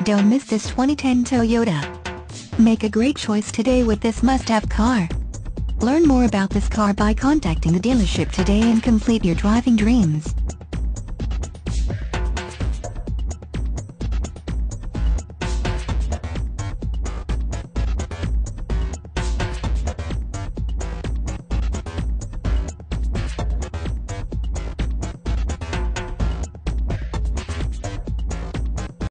Don't miss this 2010 Toyota. Make a great choice today with this must-have car. Learn more about this car by contacting the dealership today and complete your driving dreams.